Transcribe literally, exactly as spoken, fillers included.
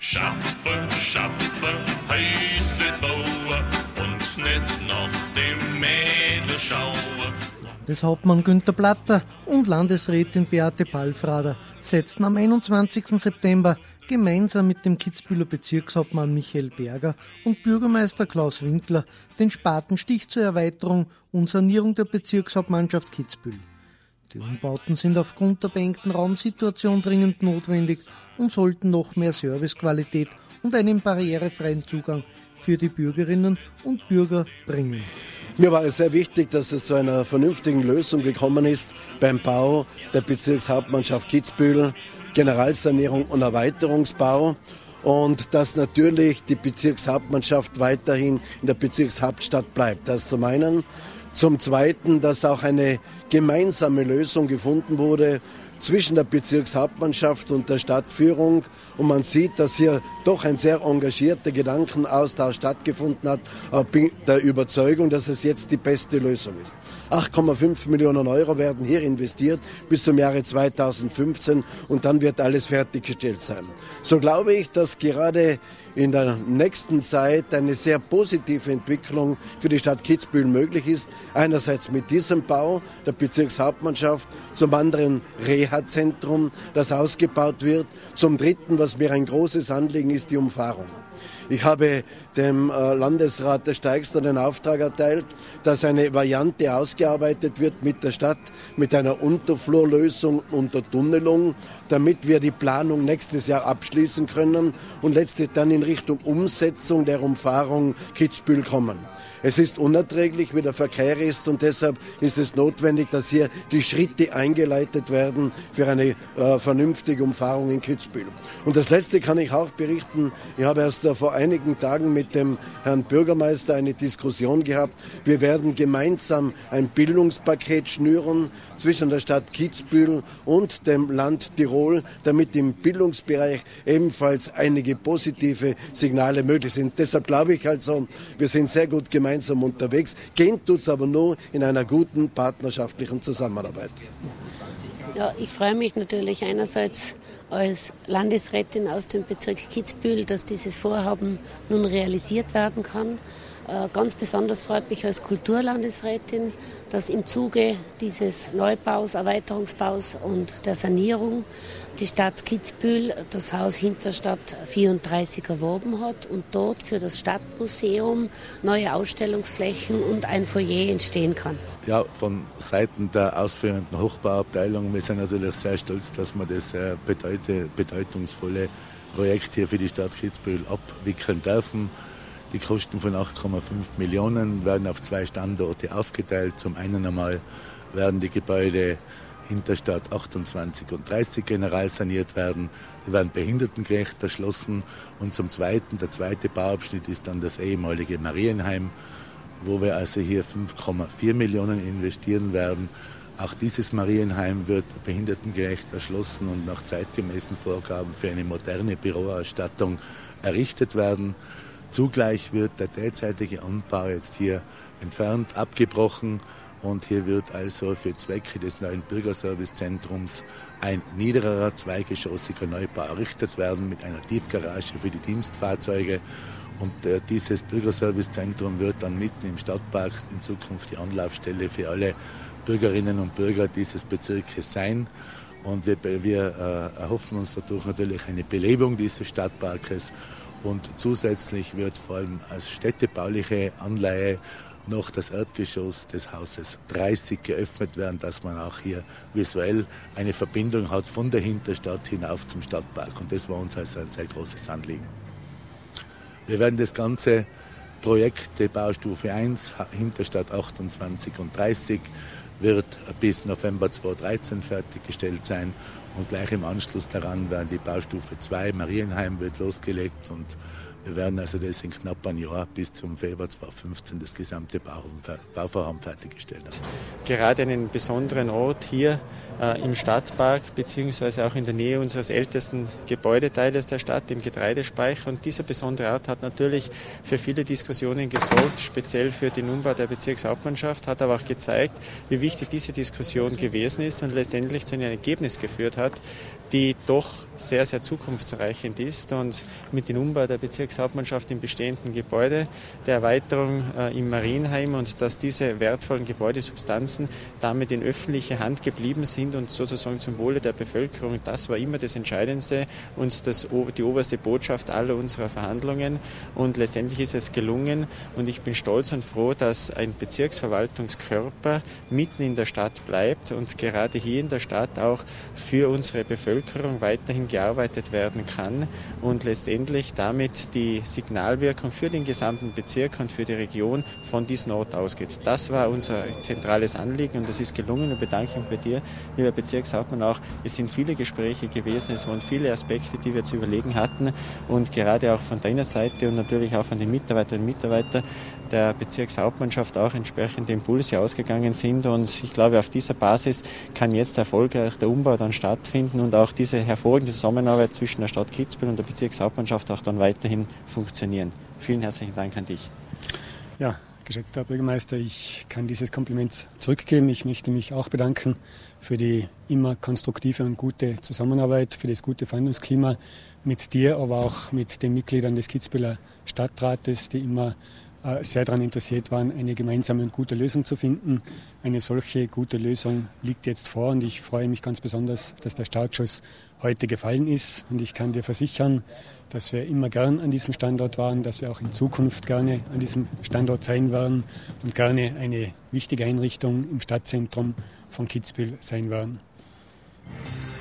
Schaffe, schaffe, Haus wird bauen und nicht nach dem Mädel schauen. Landeshauptmann Günther Platter und Landesrätin Beate Palfrader setzten am einundzwanzigsten September gemeinsam mit dem Kitzbüheler Bezirkshauptmann Michael Berger und Bürgermeister Klaus Winkler den Spatenstich zur Erweiterung und Sanierung der Bezirkshauptmannschaft Kitzbühel. Die Umbauten sind aufgrund der beengten Raumsituation dringend notwendig und sollten noch mehr Servicequalität und einen barrierefreien Zugang für die Bürgerinnen und Bürger bringen. Mir war es sehr wichtig, dass es zu einer vernünftigen Lösung gekommen ist beim Bau der Bezirkshauptmannschaft Kitzbühel, Generalsanierung und Erweiterungsbau. Und dass natürlich die Bezirkshauptmannschaft weiterhin in der Bezirkshauptstadt bleibt. Das zum einen. Zum Zweiten, dass auch eine gemeinsame Lösung gefunden wurde zwischen der Bezirkshauptmannschaft und der Stadtführung. Und man sieht, dass hier doch ein sehr engagierter Gedankenaustausch stattgefunden hat. Ich bin der Überzeugung, dass es jetzt die beste Lösung ist. acht Komma fünf Millionen Euro werden hier investiert bis zum Jahre zweitausendfünfzehn und dann wird alles fertiggestellt sein. So glaube ich, dass gerade in der nächsten Zeit eine sehr positive Entwicklung für die Stadt Kitzbühel möglich ist. Einerseits mit diesem Bau der Bezirkshauptmannschaft, zum anderen Reha-Zentrum, das ausgebaut wird. Zum Dritten, was mir ein großes Anliegen ist, die Umfahrung. Ich habe dem Landesrat der Steixner den Auftrag erteilt, dass eine Variante ausgearbeitet wird mit der Stadt, mit einer Unterflurlösung, Untertunnelung, damit wir die Planung nächstes Jahr abschließen können und letztlich dann in Richtung Umsetzung der Umfahrung Kitzbühel kommen. Es ist unerträglich, wie der Verkehr ist und deshalb ist es notwendig, dass hier die Schritte eingeleitet werden für eine äh, vernünftige Umfahrung in Kitzbühel. Und das Letzte kann ich auch berichten. Ich habe erst äh, vor einigen Tagen mit dem Herrn Bürgermeister eine Diskussion gehabt. Wir werden gemeinsam ein Bildungspaket schnüren zwischen der Stadt Kitzbühel und dem Land Tirol, damit im Bildungsbereich ebenfalls einige positive Signale möglich sind. Deshalb glaube ich also, wir sind sehr gut gemeinsam gemeinsam unterwegs. Gehen tut es aber nur in einer guten partnerschaftlichen Zusammenarbeit. Ja, ich freue mich natürlich einerseits als Landesrätin aus dem Bezirk Kitzbühel, dass dieses Vorhaben nun realisiert werden kann. Ganz besonders freut mich als Kulturlandesrätin, dass im Zuge dieses Neubaus, Erweiterungsbaus und der Sanierung die Stadt Kitzbühel das Haus Hinterstadt vierunddreißig erworben hat und dort für das Stadtmuseum neue Ausstellungsflächen und ein Foyer entstehen kann. Ja, von Seiten der ausführenden Hochbauabteilung, wir sind natürlich sehr stolz, dass wir das sehr bedeutungsvolle Projekt hier für die Stadt Kitzbühel abwickeln dürfen. Die Kosten von acht Komma fünf Millionen werden auf zwei Standorte aufgeteilt. Zum einen einmal werden die Gebäude Hinterstadt achtundzwanzig und dreißig generalsaniert werden. Die werden behindertengerecht erschlossen. Und zum Zweiten, der zweite Bauabschnitt ist dann das ehemalige Marienheim, wo wir also hier fünf Komma vier Millionen investieren werden. Auch dieses Marienheim wird behindertengerecht erschlossen und nach zeitgemäßen Vorgaben für eine moderne Büroausstattung errichtet werden. Zugleich wird der derzeitige Anbau jetzt hier entfernt, abgebrochen und hier wird also für Zwecke des neuen Bürgerservicezentrums ein niederer, zweigeschossiger Neubau errichtet werden mit einer Tiefgarage für die Dienstfahrzeuge. Und äh, dieses Bürgerservicezentrum wird dann mitten im Stadtpark in Zukunft die Anlaufstelle für alle Bürgerinnen und Bürger dieses Bezirkes sein. Und wir, wir äh, erhoffen uns dadurch natürlich eine Belebung dieses Stadtparkes. Und zusätzlich wird vor allem als städtebauliche Anleihe noch das Erdgeschoss des Hauses dreißig geöffnet werden, dass man auch hier visuell eine Verbindung hat von der Hinterstadt hinauf zum Stadtpark. Und das war uns also ein sehr großes Anliegen. Wir werden das ganze Projekt der Baustufe eins, Hinterstadt achtundzwanzig und dreißig, wird bis November zweitausenddreizehn fertiggestellt sein. Und gleich im Anschluss daran werden die Baustufe zwei, Marienheim, wird losgelegt und wir werden also das in knapp ein Jahr bis zum Februar zweitausendfünfzehn das gesamte Bauvorhaben fertiggestellt haben. Gerade einen besonderen Ort hier äh, im Stadtpark beziehungsweise auch in der Nähe unseres ältesten Gebäudeteiles der Stadt, dem Getreidespeicher. Und dieser besondere Ort hat natürlich für viele Diskussionen gesorgt, speziell für den Umbau der Bezirkshauptmannschaft, hat aber auch gezeigt, wie wichtig wichtig diese Diskussion gewesen ist und letztendlich zu einem Ergebnis geführt hat, die doch sehr, sehr zukunftsreichend ist und mit dem Umbau der Bezirkshauptmannschaft im bestehenden Gebäude, der Erweiterung äh, im Marienheim und dass diese wertvollen Gebäudesubstanzen damit in öffentlicher Hand geblieben sind und sozusagen zum Wohle der Bevölkerung, das war immer das Entscheidendste und das, die oberste Botschaft aller unserer Verhandlungen und letztendlich ist es gelungen und ich bin stolz und froh, dass ein Bezirksverwaltungskörper mitten in der Stadt bleibt und gerade hier in der Stadt auch für unsere Bevölkerung weiterhin gearbeitet werden kann und letztendlich damit die Signalwirkung für den gesamten Bezirk und für die Region von diesem Ort ausgeht. Das war unser zentrales Anliegen und das ist gelungen und bedanke mich bei dir, lieber Bezirkshauptmann, auch. Es sind viele Gespräche gewesen, es waren viele Aspekte, die wir zu überlegen hatten und gerade auch von deiner Seite und natürlich auch von den Mitarbeiterinnen und Mitarbeitern der Bezirkshauptmannschaft auch entsprechende Impulse ausgegangen sind und ich glaube, auf dieser Basis kann jetzt erfolgreich der Umbau dann stattfinden und auch diese hervorragende Zusammenarbeit zwischen der Stadt Kitzbühel und der Bezirkshauptmannschaft auch dann weiterhin funktionieren. Vielen herzlichen Dank an dich. Ja, geschätzter Herr Bürgermeister, ich kann dieses Kompliment zurückgeben. Ich möchte mich auch bedanken für die immer konstruktive und gute Zusammenarbeit, für das gute Verhandlungsklima mit dir, aber auch mit den Mitgliedern des Kitzbüheler Stadtrates, die immer sehr daran interessiert waren, eine gemeinsame und gute Lösung zu finden. Eine solche gute Lösung liegt jetzt vor und ich freue mich ganz besonders, dass der Startschuss heute gefallen ist. Und ich kann dir versichern, dass wir immer gern an diesem Standort waren, dass wir auch in Zukunft gerne an diesem Standort sein werden und gerne eine wichtige Einrichtung im Stadtzentrum von Kitzbühel sein werden.